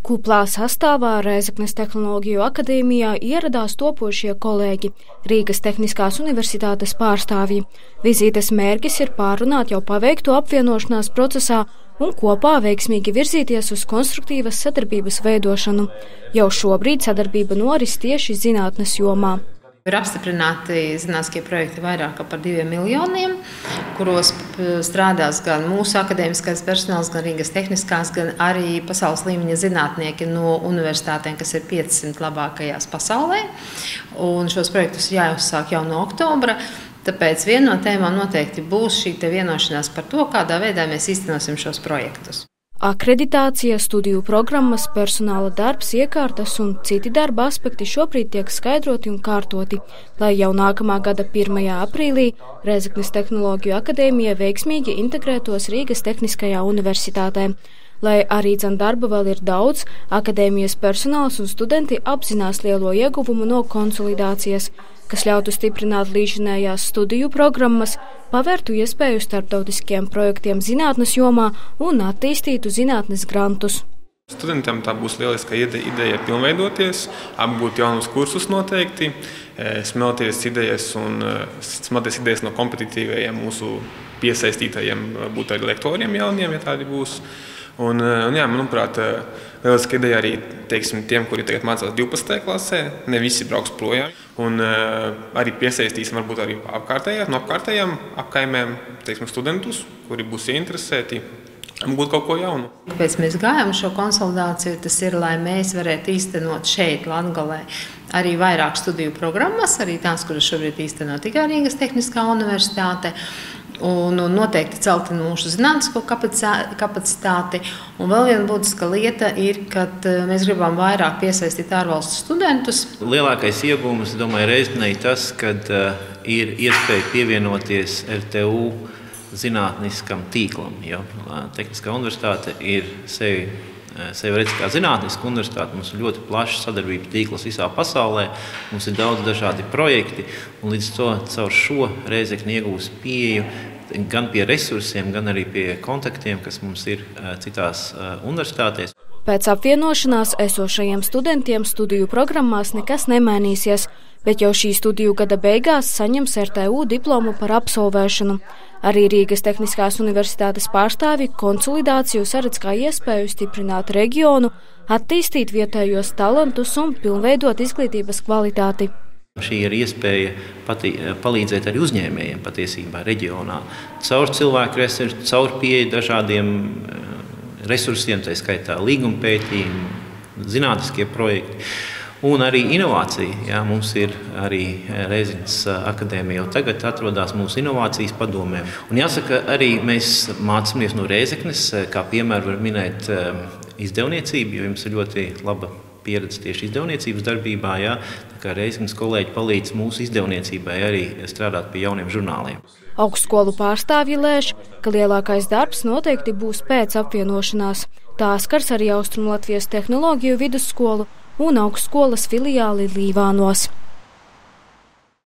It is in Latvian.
Kuplā sastāvā Rēzeknes Tehnoloģiju akadēmijā ieradās topošie kolēģi, Rīgas Tehniskās universitātes pārstāvji. Vizītes mērķis ir pārunāt jau paveikto apvienošanās procesā un kopā veiksmīgi virzīties uz konstruktīvas sadarbības veidošanu. Jau šobrīd sadarbība noris tieši zinātnes jomā. Ir apstiprināti zinātniskie projekti vairāk par 2 miljoniem, kuros strādās gan mūsu akadēmiskais personāls, gan Rīgas Tehniskās, gan arī pasaules līmeņa zinātnieki no universitātēm, kas ir 500 labākajās pasaulē. Un šos projektus jāuzsāk jau no oktobra. Tāpēc viena no tēmām noteikti būs šī vienošanās par to, kādā veidā mēs īstenosim šos projektus. Akreditācija, studiju programmas, personāla darbs, iekārtas un citi darba aspekti šobrīd tiek skaidroti un kārtoti, lai jau nākamā gada 1. aprīlī Rēzeknes Tehnoloģiju akadēmija veiksmīgi integrētos Rīgas Tehniskajā universitātē. Lai arī darba vēl ir daudz, akadēmijas personāls un studenti apzinās lielo ieguvumu no konsolidācijas, kas ļautu stiprināt līdzinējās studiju programmas, pavērtu iespēju starptautiskiem projektiem zinātnes jomā un attīstītu zinātnes grantus. Studentiem tā būs lieliska ideja pilnveidoties, apgūt jaunus kursus noteikti, smelties idejas no kompetitīvajiem mūsu piesaistītajiem, būt arī lektoriem jauniem, ja tādi būs. Manuprāt, lieliska ideja arī tiem, kuri tagad mācās 12. klasē, ne visi brauks projām. Un arī piesaistīsim varbūt arī no apkārtējām apkaimēm studentus, kuri būs ieinteresēti apgūt kaut ko jaunu. Kāpēc mēs gājām šo konsolidāciju? Tas ir, lai mēs varētu īstenot šeit, Latgalē, arī vairāk studiju programmas, arī tās, kuras šobrīd īsteno tikai Rīgas Tehniskā universitāte. Un noteikti celt mūsu zinātnisko kapacitāti. Un vēl viena būtiska lieta ir, ka mēs gribam vairāk piesaistīt ārvalstu studentus. Lielākais iegūms, domāju, Rēzeknei tas, ka ir iespēja pievienoties RTU zinātniskam tīklam. Jo Tehniskā universitāte ir sevi redz kā zinātniska universitāte. Mums ir ļoti plašs sadarbības tīkls visā pasaulē. Mums ir daudz dažādi projekti. Un līdz to caur šo Rēzekne iegūs pieeju gan pie resursiem, gan arī pie kontaktiem, kas mums ir citās universitātēs. Pēc apvienošanās esošajiem studentiem studiju programmās nekas nemainīsies, bet jau šī studiju gada beigās saņems RTU diplomu par absolvēšanu. Arī Rīgas Tehniskās universitātes pārstāvji konsolidāciju saredz kā iespēju stiprināt reģionu, attīstīt vietējos talantus un pilnveidot izglītības kvalitāti. Šī ir iespēja palīdzēt arī uzņēmējiem patiesībā reģionā. Caur cilvēku resursu, caur pieeju dažādiem resursiem, tā skaitā līguma pētījumi, zinātniskie projekti. Un arī inovācija. Jā, mums ir arī Rēzeknes akadēmija jau tagad atrodas mūsu inovācijas padomē. Un jāsaka, arī mēs mācāmies no Rēzeknes, kā piemēru var minēt izdevniecību, jo jums ir ļoti laba pieredze tieši izdevniecības darbībā. Jā. Tā kā Rēzeknes kolēģi palīdz mūsu izdevniecībai arī strādāt pie jauniem žurnāliem. Augstskolu pārstāvji lēš, ka lielākais darbs noteikti būs pēc apvienošanās. Tā skars arī Austrumlatvijas Tehnoloģiju vidusskolu un augstskolas filiāli Līvānos.